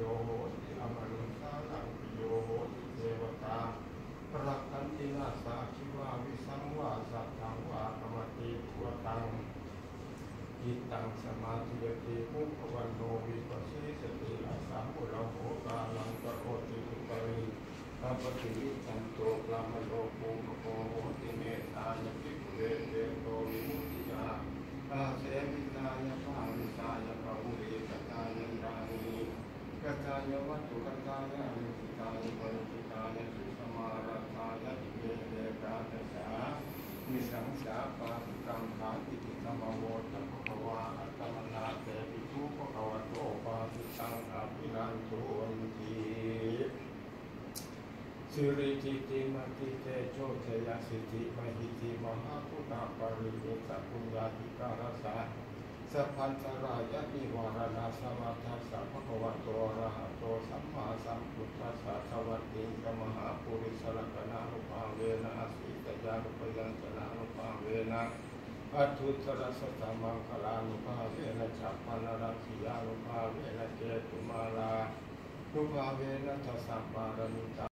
โหติอมนุสานังปิโยโหติเทวตารักขันตินาสาชิวาวิสังวาสัตถังวากรรมติทุตังจิตตังสมาธิยติมุขวันโนวิปัสสิสติอาสามุลโหกาลังกโรติตุปริสัพพิวิจันโตปรามโลภูมโคโหติเมตายปิปุเรเตโตวิมุตติยาอาเสวิตายะภาวิสายะภาวุเรกตายะรานีกตายะวัตถุกตายะอนุติตายะปริจิตายะสุสมาราธายะติเกเดกาตสามิสังสาปาปิกังขาติติธรรมโวตัพพวาอัตตมนาเตปิทุภควะโตปาปิตังอภินันทุนติสิริจิติมติเตโชเทยสิทธิมหิติมหาภูตาปริเวสัพุญญาธิการสาสัพพันตรายะนิวารณาสวัฏัสสะภะคะวะโตอะระหะโตสัมมาสัมพุทธัสสะสวัสดิกมหาปุริสลักนานุภาเวนะอสิตยานุปยัญชนะนุภาเวนะอัตถุตระสัตตมังคลานุภาเวนะฉัพพนรักขิยานุภาเวนะเจตุมาลานุภาเวนะทัสสะปารมิตา